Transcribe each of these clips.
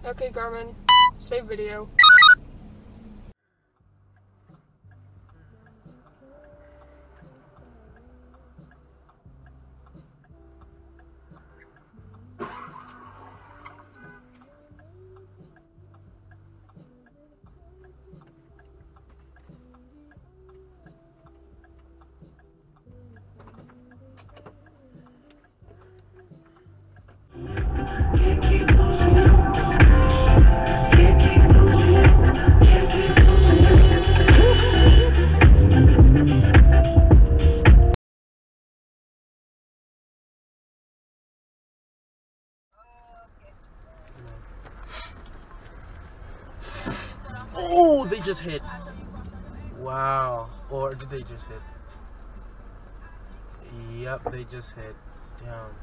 Okay, Garmin. Save video. Oh, they just hit. Wow. Or did they just hit? Yep, they just hit. Damn.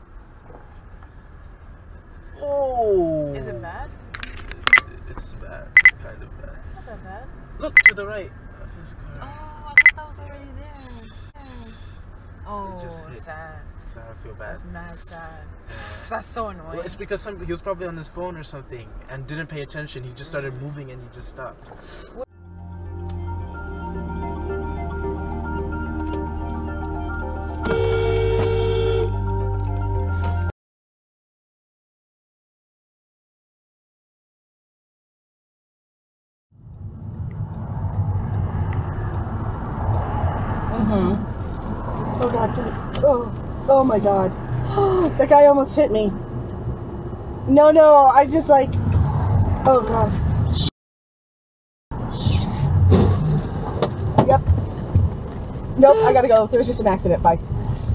Oh. Is it bad? It's bad. Kind of bad. It's not that bad. Look to the right of his car. Oh, I thought that was already there. Oh, It just hit. sad. So I feel bad. That's mad sad. That's so annoying. Well, it's because he was probably on his phone or something and didn't pay attention. He just started moving and he just stopped. Oh God, oh my God. That guy almost hit me. No, I just like, oh God. Yep. Nope, I gotta go. There was just an accident. Bye.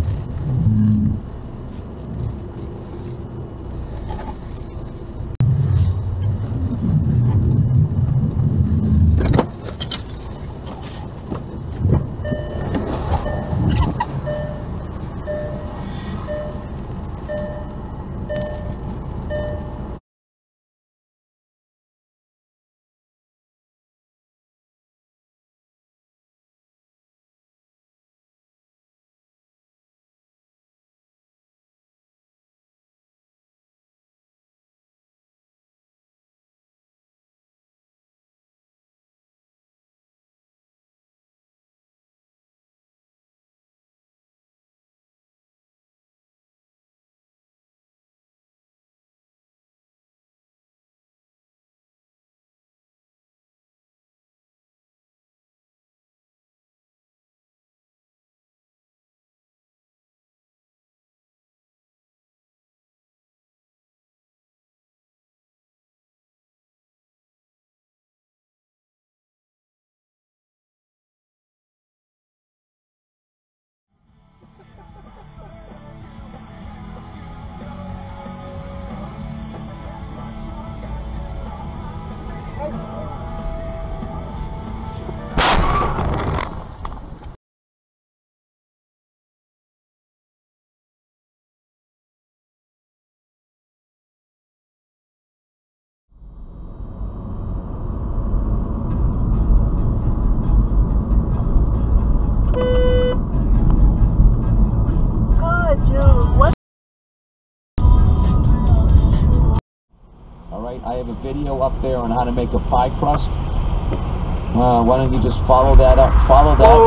Alright, I have a video up there on how to make a pie crust. Why don't you just follow that up? Follow that.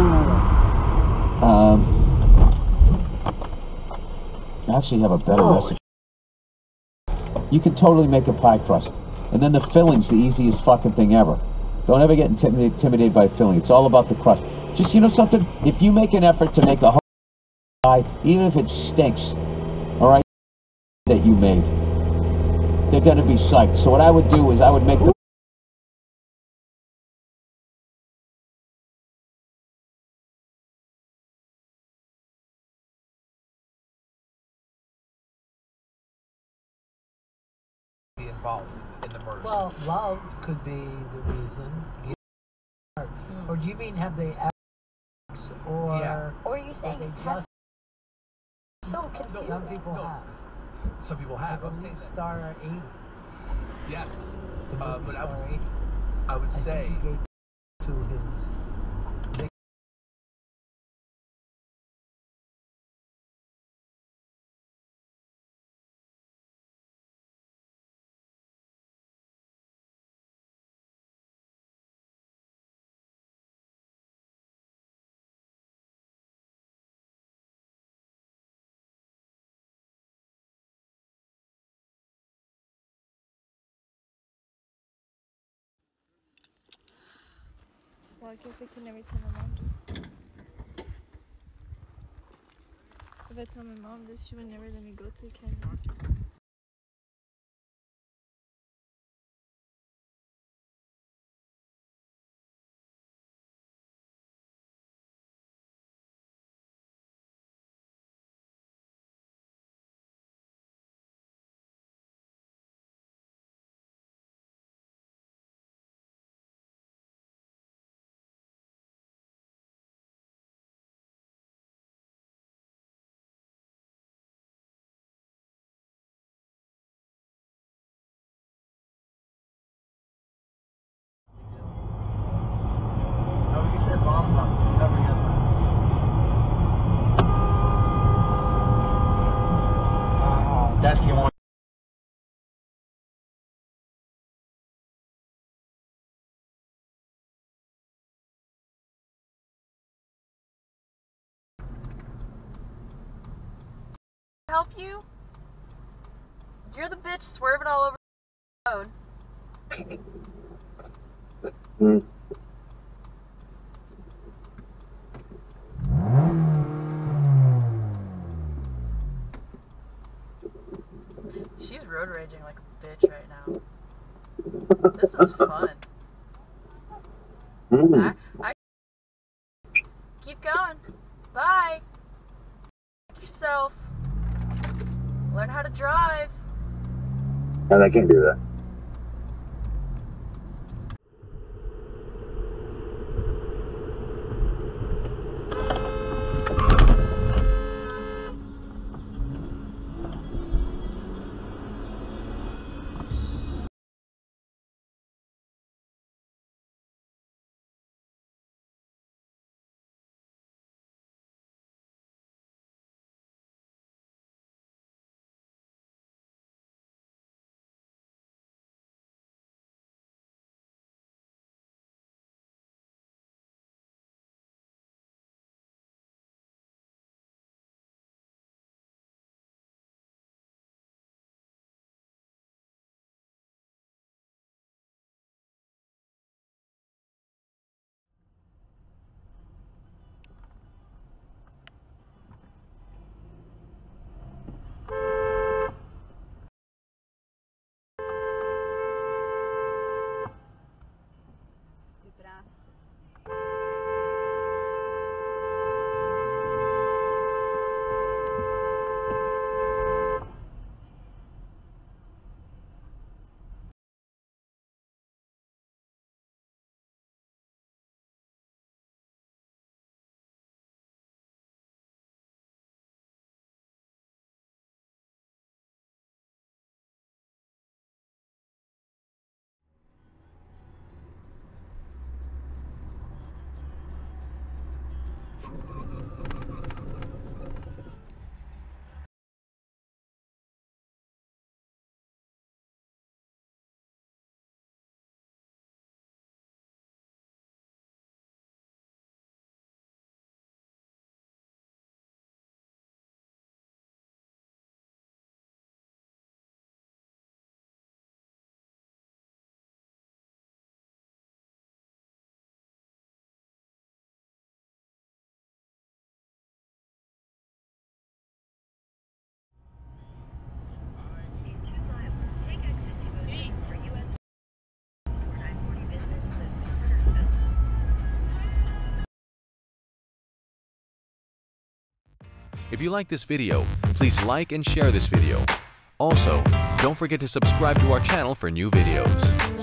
I actually have a better recipe. You can totally make a pie crust. And then the filling's the easiest fucking thing ever. Don't ever get intimidated by filling. It's all about the crust. Just, you know something? If you make an effort to make a whole pie, even if it stinks, alright, that you made, they're going to be psyched. So what I would do is I would make the Involved in the murder. Well, love could be the reason. Or do you mean have they acts or? Yeah. Or are you saying they have just so confused? some people have. Some people have. The movie Star 80. Yes. The movie But Star 80. I would I say think he gave to his Well, I guess I can never tell my mom this. If I tell my mom this, she would never let me go to Canada. That's the one. Help you? You're the bitch swerving all over the road. She's road raging like a bitch right now. This is fun. I keep going. Bye. Check yourself. Learn how to drive. And I can do that. Stupid ass. If you like this video, please like and share this video. Also, don't forget to subscribe to our channel for new videos.